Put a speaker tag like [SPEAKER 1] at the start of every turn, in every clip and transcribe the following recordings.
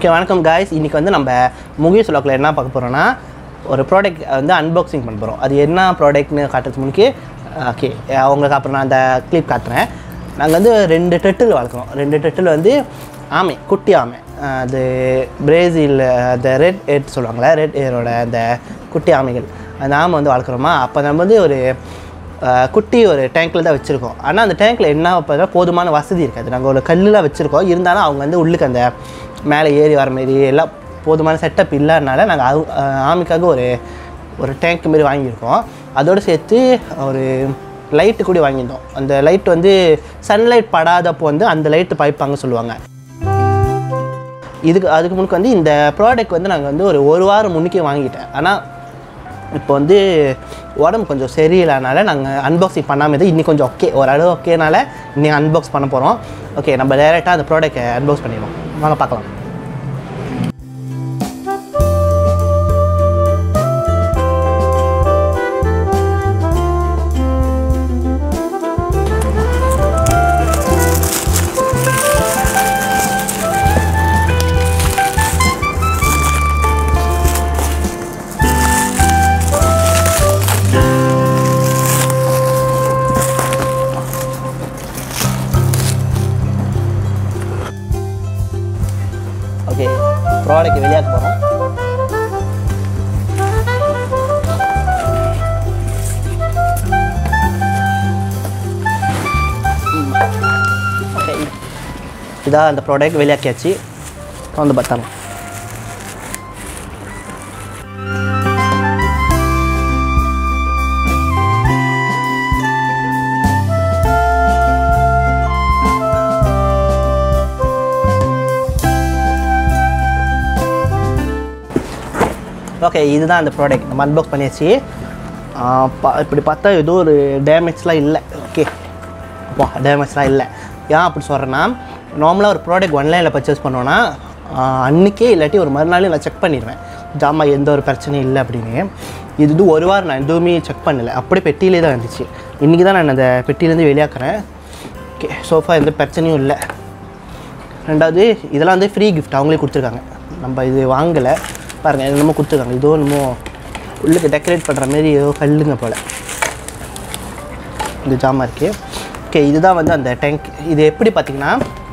[SPEAKER 1] Okay வணக்கம் guys. இன்னைக்கு வந்து நம்ம முகி vlogல என்ன பார்க்க போறோம்னா ஒரு ப்ராடக்ட் வந்து அன்பாக்சிங் பண்ண போறோம். அது என்ன ப்ராடக்ட்னு காட்டுறதுக்கு முன்னாடி ஓகே உங்களுக்கு அப்புறம் நான் அந்த கிளிப் காட்டுறேன். நாங்கள் வந்து 2 டெட்டில் வளர்க்குறோம். 2 டெட்டில் வந்து ஆமை, குட்டி ஆமை. அது பிரேசில் அந்த ரெட் ஏர் சொல்லுவாங்களே, ரெட் ஏரோட அந்த குட்டி ஆமைகள். அந்த ஆமை வந்து வளர்க்குறோமா. அப்போ நம்ம வந்து ஒரு குட்டி ஒரு டேங்க்கில் தான் வச்சுருக்கோம். ஆனால் அந்த டேங்க்கில் என்ன வைப்பதா போதுமான வசதி இருக்காது. நாங்கள் ஒரு கல்லில் வச்சுருக்கோம். இருந்தாலும் அவங்க வந்து உள்ளுக்கு அந்த மேலே ஏறி வர மாரி எல்லாம் போதுமான செட்டப் இல்லாதனால நாங்கள் ஆமைக்காக ஒரு டேங்க் மாரி வாங்கியிருக்கோம். அதோடு சேர்த்து ஒரு லைட்டு கூட வாங்கியிருந்தோம். அந்த லைட் வந்து சன்லைட் படாதப்போ வந்து அந்த லைட்டு பாய்ப்பாங்க சொல்லுவாங்க. அதுக்கு முன்னுக்கு வந்து இந்த ப்ராடக்ட் வந்து நாங்கள் வந்து ஒரு வாரம் முன்னுக்கே வாங்கிட்டேன். ஆனால் இப்போ வந்து உடம்பு கொஞ்சம் சரியில்லைனால நாங்கள் அன்பாக்சிங் பண்ணாமல் இது இன்னைக்கு கொஞ்சம் ஓகே ஓரளவு ஓகேனால இன்னைக்கு அன்பாக்ஸ் பண்ண போகிறோம். ஓகே நம்ம டைரெக்டாக அந்த ப்ராடக்ட்டை அன்பாக்ஸ் பண்ணிடுவோம். வாங்க பார்க்கலாம். ஓகே ப்ராடக்ட் வெளியாக போகிறோம். ஓகே இதான் அந்த ப்ராடக்ட் வெளியாக்கியாச்சு. வந்து பார்த்தாங்க. ஓகே இதுதான் அந்த ப்ராடக்ட் நம்ம அன்பாக்ஸ் பண்ணியாச்சு. இப்படி பார்த்தா ஏதோ ஒரு டேமேஜ்லாம் இல்லை. ஓகே டேமேஜ்லாம் இல்லை. ஏன் அப்படி சொல்கிறேன்னா, நார்மலாக ஒரு ப்ராடக்ட் ஆன்லைனில் பர்ச்சேஸ் பண்ணோன்னா அன்றைக்கே இல்லாட்டி ஒரு மறுநாள் நான் செக் பண்ணிடுவேன் ஜாமா எந்த ஒரு பிரச்சனையும் இல்லை அப்படின்னு. இது ஒரு வாரம் நான் எதுவுமே செக் பண்ணலை. அப்படியே பெட்டியிலே தான் இருந்துச்சு. இன்றைக்கி தான் நான் அந்த பெட்டியிலேருந்து வெளியாக்குறேன். ஓகே சோஃபா எந்த பிரச்சனையும் இல்லை. ரெண்டாவது இதெல்லாம் வந்து ஃப்ரீ கிஃப்ட் அவங்களே கொடுத்துருக்காங்க. நம்ம இது வாங்கலை பாருங்கள். என்னமோ கொடுத்துருக்காங்க. இதோ என்னமோ உள்ளுக்கு டெக்கரேட் பண்ணுற மாரி ஏதோ கல்லுங்க போல் இந்த ஜாமா இருக்குது. ஓகே இதுதான் வந்து அந்த டேங்க். இது எப்படி பார்த்திங்கன்னா,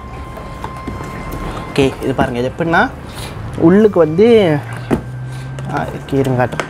[SPEAKER 1] ஓகே இது பாருங்கள். இது எப்படின்னா உள்ளுக்கு வந்து இருங்க காட்டுறேன்.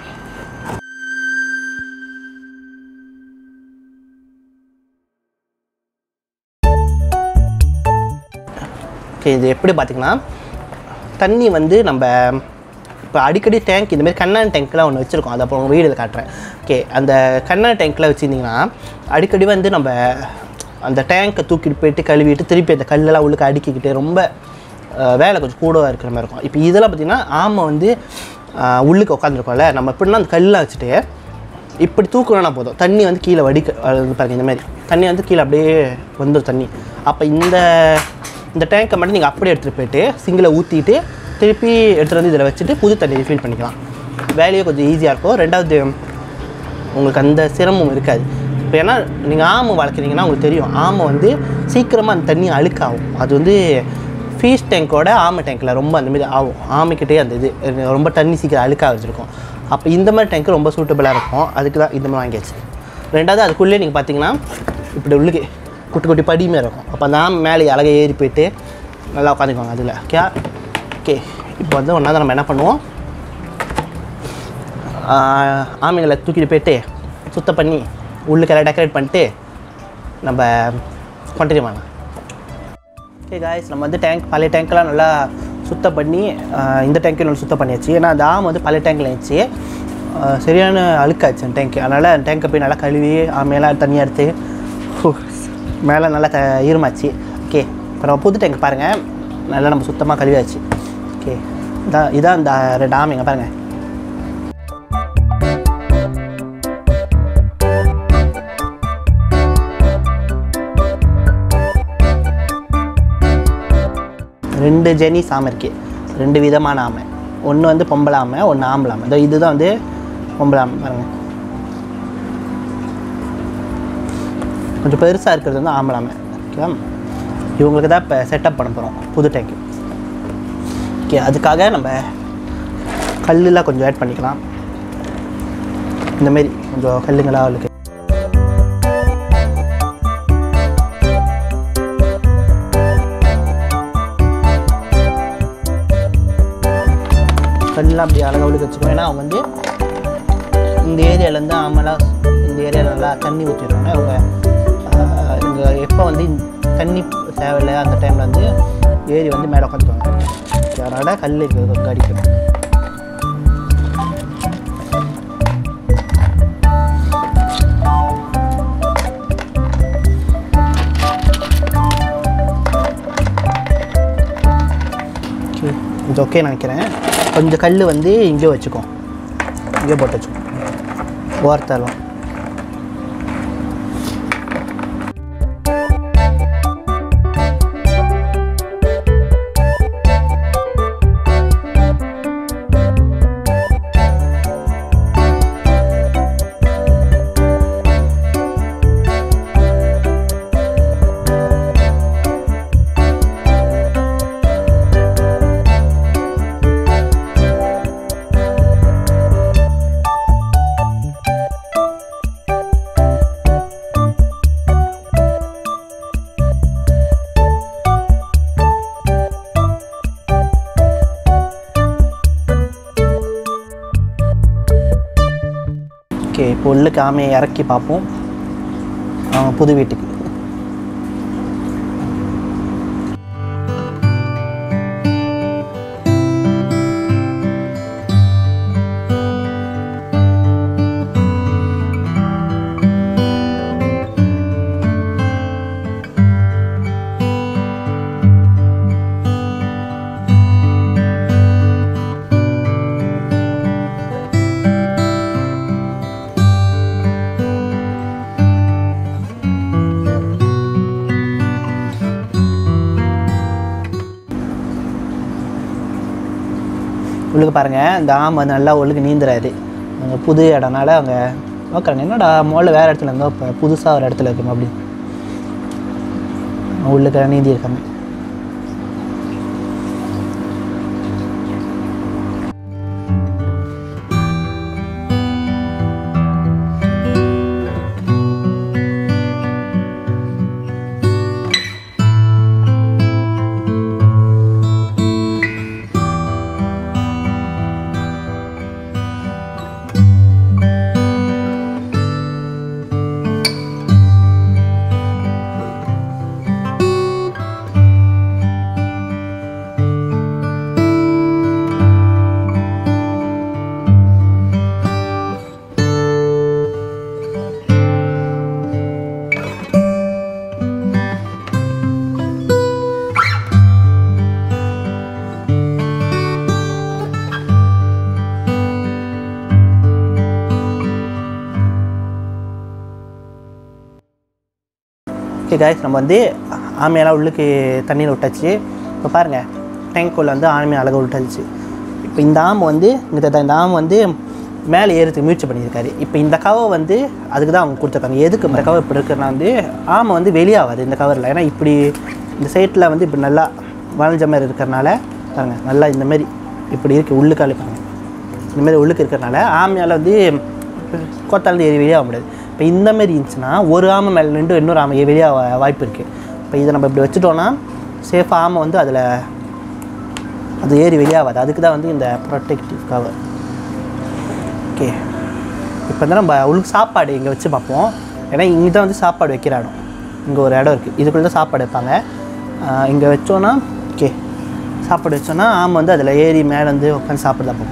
[SPEAKER 1] ஓகே இது எப்படி பார்த்திங்கன்னா, தண்ணி வந்து நம்ம இப்போ அடிக்கடி டேங்க் இந்தமாதிரி கண்ணாடி டேங்க்லாம் ஒன்று வச்சுருக்கோம். அதை அப்புறம் உங்கள் வீடியோவில் காட்டுறேன். ஓகே அந்த கண்ணாடி டேங்க்கில் வச்சுருந்திங்கன்னா அடிக்கடி வந்து நம்ம அந்த டேங்க்கை தூக்கிட்டு போயிட்டு கழுவிட்டு திருப்பி அந்த கல்லெல்லாம் உள்ளுக்கு அடுக்கிக்கிட்டு ரொம்ப வேலை கொஞ்சம் கூடவாக இருக்கிற மாதிரி இருக்கும். இப்போ இதெல்லாம் பார்த்திங்கன்னா ஆமை வந்து உள்ளுக்கு உட்காந்துருக்கோம்ல, நம்ம எப்படின்னா அந்த கல்லாம் வச்சுட்டு இப்படி தூக்கணும்னா போதும். தண்ணி வந்து கீழே பாருங்கள். இந்தமாதிரி தண்ணி வந்து கீழே அப்படியே வந்துடும் தண்ணி. அப்போ இந்த டேங்க்கை மட்டும் நீங்கள் அப்படியே எடுத்துகிட்டு போயிட்டு சிங்கில் ஊற்றிட்டு திருப்பி எடுத்துகிட்டு வந்து இதில் வச்சுட்டு புது தண்ணி ஃபில் பண்ணிக்கலாம். வேலையே கொஞ்சம் ஈஸியாக இருக்கும். ரெண்டாவது உங்களுக்கு அந்த சிரமம் இருக்காது. இப்போ ஏன்னா நீங்கள் ஆமை வளர்க்குறீங்கன்னா உங்களுக்கு தெரியும், ஆமை வந்து சீக்கிரமாக அந்த தண்ணி அழுக்காகும். அது வந்து ஃபீஸ் டேங்க்கோட ஆமை டேங்க்கில் ரொம்ப அந்தமாரி ஆகும். ஆமைக்கிட்டே அந்த இது ரொம்ப தண்ணி சீக்கிரம் அழுக்காக வச்சுருக்கும். அப்போ இந்த மாதிரி டேங்க்கு ரொம்ப சூட்டபுளாக இருக்கும். அதுக்கு தான் இந்த மாதிரி வாங்கியாச்சு. ரெண்டாவது அதுக்குள்ளே நீங்கள் பார்த்தீங்கன்னா இப்படி உள்ளுக்கு குட்டி குட்டி படியுமே இருக்கும். அப்போ அந்த ஆமை மேலே அழகாக ஏறி போய்ட்டு நல்லா உட்காந்துக்குவாங்க அதில். ஓகே இப்போ வந்து ஒன்றா தான் நம்ம என்ன பண்ணுவோம், ஆமைகளை தூக்கிட்டு போய்ட்டு சுத்தம் பண்ணி உள்ளுக்கெல்லாம் டெக்கரேட் பண்ணிட்டு நம்ம கண்டினியூ பண்ணலாம். ஓகே காய்ஸ் நம்ம வந்து பழைய டேங்க்கெலாம் நல்லா சுத்தம் பண்ணி இந்த டேங்க்கையும் நல்லா சுத்தம் பண்ணியாச்சு. ஏன்னா அந்த ஆமை வந்து பழைய டேங்க்கில் இருந்துச்சு, சரியான அழுக்காச்சு அந்த டேங்க்கு. அதனால் அந்த டேங்க்கை போய் நல்லா கழுவி ஆமையெல்லாம் தண்ணியாக எடுத்து மேலே நல்லா ஈரமாச்சு. ஓகே இப்போ நம்ம புது டேங்க் பாருங்கள், நல்லா நம்ம சுத்தமாக கழுவியாச்சு. ஓகே இதான் இந்த 2 ஆமைங்க பாருங்கள். ரெண்டு ஜெனிஸ் ஆமை இருக்குது. 2 விதமான ஆமை. ஒன்று வந்து பொம்பளை ஆமை, ஒன்று ஆம்பளை ஆமை. இதோ இதுதான் வந்து பொம்பளை ஆமை பாருங்கள். கொஞ்சம் பெருசாக இருக்கிறது வந்து ஆம்பளை ஆமை. ஓகே இவங்களுக்கு தான் இப்போ செட்டப் பண்ண போகிறோம் புது டேங்க். ஓகே, அதுக்காக நம்ம கல்லுலாம் கொஞ்சம் ஆட் பண்ணிக்கலாம். இந்தமாரி கொஞ்சம் கல்லுங்களாக அவளுக்கு கல்லாம் அப்படி அழகாக அவளுக்கு வச்சுக்கணும். ஏன்னா அவங்க வந்து இந்த ஏரியாவிலேருந்து ஆமலாம் இந்த ஏரியாவில் நல்லா தண்ணி ஊற்றிடுவாங்க. அவங்க இங்கே எப்போ வந்து தண்ணி தேவையில்லை அந்த டைமில் வந்து ஏரி வந்து மேலே உட்காந்துக்குவாங்க. அதனால் கல் இருக்கிறது அடிக்கணும். இது ஓகே நினைக்கிறேன். கொஞ்சம் கல் வந்து இங்கே வச்சுக்கோ, இங்கே போட்டு வச்சுக்கோ ஓரத்தாலும். ஓகே, இப்போ உள்ளுக்கு ஆமையை இறக்கி பார்ப்போம் புது வீட்டுக்கு. உள்ளுக்கு பாருங்கள், இந்த ஆமை நல்லா உள்ளுக்கு நீந்துறாரு. அவங்க புது இடம்னால அவங்க பார்க்குறாங்க, என்னடா முதல்ல வேறு இடத்துல இருந்தோம் இப்போ புதுசாக ஒரு இடத்துல இருக்கணும் அப்படி உள்ளுக்கு நீந்தி இருக்காங்க. ஓகே காய்ஸ், நம்ம வந்து ஆமையெல்லாம் உள்ளுக்கு தண்ணியில் விட்டாச்சு. இப்போ பாருங்கள், டேங்க்குள்ளே வந்து ஆமை அழகாக விட்டாச்சு. இப்போ இந்த ஆமை வந்து இந்த ஆமை வந்து மேலே ஏறதுக்கு முயற்சி பண்ணியிருக்காரு. இப்போ இந்த கவர் வந்து அதுக்கு தான் அவங்க கொடுத்துருக்காங்க. எதுக்கு இந்த கவர் இப்படி இருக்குன்னா வந்து ஆமை வந்து வெளியாகாது இந்த கவரில். ஏன்னா இப்படி இந்த சைட்டில் வந்து இப்படி நல்லா வளைஞ்ச மாதிரி இருக்கிறனால பாருங்கள், நல்லா இந்தமாரி இப்படி இருக்குது உள்ளுக்கால் பாருங்கள், இந்தமாரி உள்ளுக்கு இருக்கிறனால ஆமையால் வந்து கோத்தாலேருந்து ஏறி வெளியாக முடியாது. இப்போ இந்தமாரி இருந்துச்சுன்னா ஒரு ஆமை மேலே நின்று இன்னொரு ஆமை வெளியாக வாய்ப்பு இருக்குது. இப்போ இதை நம்ம இப்படி வச்சுட்டோன்னா சேஃபாக ஆமை வந்து அதில் அது ஏறி வெளியாகாது. அதுக்கு தான் வந்து இந்த ப்ரொடெக்டிவ் கவர். ஓகே, இப்போ வந்து நம்ம உள்ளுக்கு சாப்பாடு இங்கே வச்சு பார்ப்போம். ஏன்னா இங்கே தான் வந்து சாப்பாடு வைக்கிற இடம். இங்கே ஒரு இடம் இருக்குது, இதுக்குள்ளே தான் சாப்பாடு வைப்பாங்க. இங்கே வச்சோன்னா ஓகே சாப்பாடு வச்சோன்னா ஆமை வந்து அதில் ஏறி மேலே வந்து உட்காந்து சாப்பிட தான் போகும்.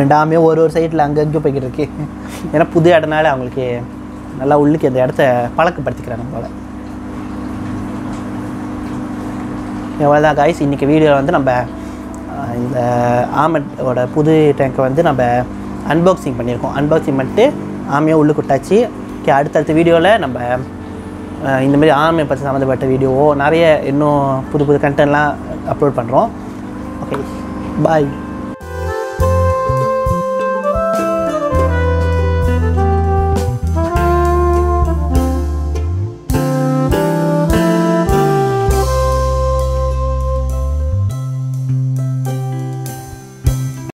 [SPEAKER 1] 2 ஆமையும் ஒரு சைடில் அங்கங்கே போய்கிட்டு இருக்கு. ஏன்னா புது இடனால அவங்களுக்கு நல்லா உள்ளுக்கு இந்த இடத்த பழக்கப்படுத்திக்கிறாங்க போல். எவ்வளோதான் காய்ஸ், இன்றைக்கி வீடியோவில் வந்து நம்ம இந்த ஆமோட புது டேங்கை வந்து நம்ம அன்பாக்சிங் பண்ணியிருக்கோம். அன்பாக்சிங் பண்ணிட்டு ஆமையை உள்ளுக்கு விட்டாச்சு. ஓகே, அடுத்தடுத்த வீடியோவில் நம்ம இந்தமாரி ஆமையை பற்றி சம்மந்தப்பட்ட வீடியோவோ நிறைய இன்னும் புது புது கண்டென்ட்லாம் அப்லோட் பண்ணுறோம். ஓகே, பாய்.